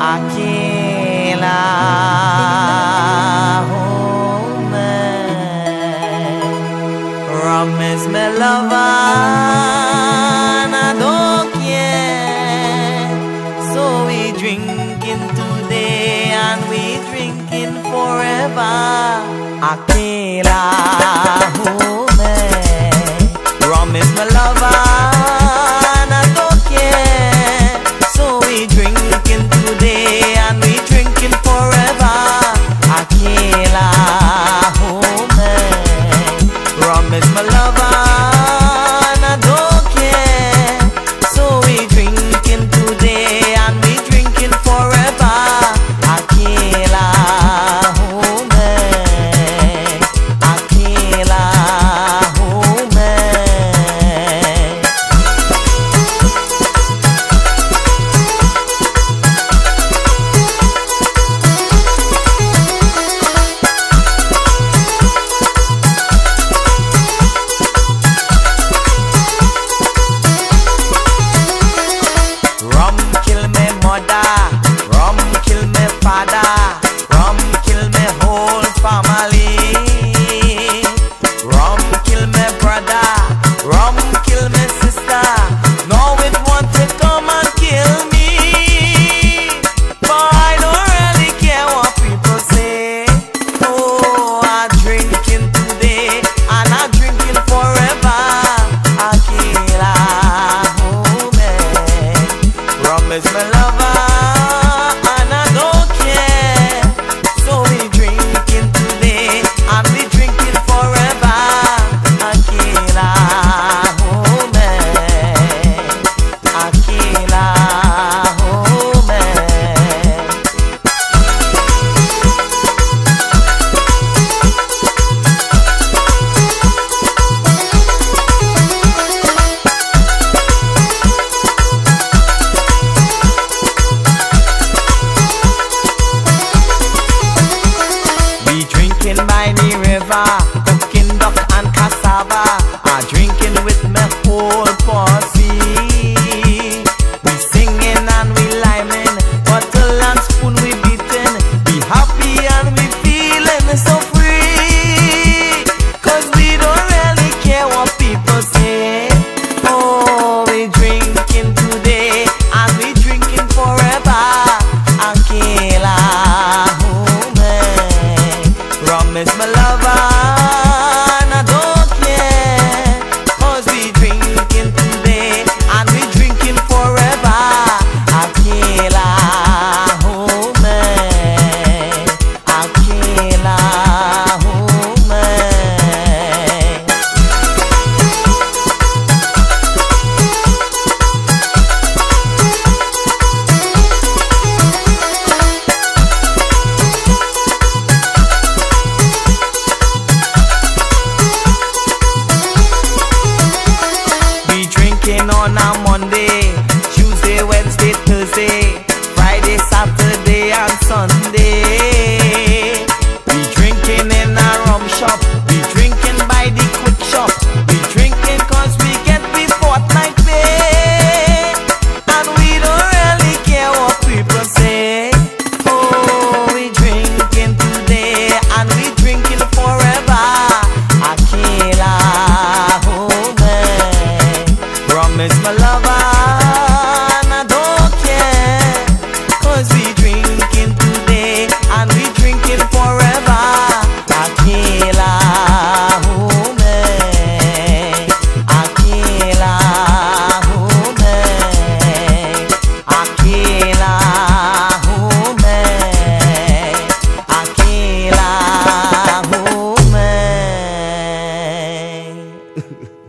Akela, oh man, rum is my lover, and I don't care. So we drinking today and we drinking forever. Akela, oh man, rum is my lover, and I don't care. So we drinking today and we drinking forever. Akela, oh man, rum is my lover, and I don't care. So we drinking today and we drinking forever. Akela, oh man, Akela, oh man. Rum kill me mother, rum kill me father, rum kill me whole family. Rum kill me brother, rum kill me sister. Now it want to come and kill me, but I don't really care what people say. Oh, I'm drinking today and I'm drinking forever. Akela, oh man, rum is my lover, and I don't care. So we drinking today and we drinking forever. Akela, oh man, Akela, oh man. We drinking by the river, cooking duck and cassava. I drinking with my whole posse. We singing and we liming, bottle and spoon we beating. We happy and we feeling so free, 'cause we don't really care what people say. Oh, we drinking today and we drinking forever. Akela, oh man, rum is my lover, and I don't care. 'Cause we drinking today and we drinking forever. Akela, oh man, Akela, oh man. We drinking on a Monday, Tuesday, Wednesday, Thursday, Friday, Saturday and Sunday. We drinking in a rum shop, we drinking by the quick shop. We drinking 'cause we get the fortnight pay, and we don't really care what people say. Oh, we drinking today and we drinking forever. Akela, oh man, rum is my lover, and I don't care. 'Cause we drinking today and we drinking forever. Akela, oh man, Akela, oh man, Akela, oh man, Akela, oh man.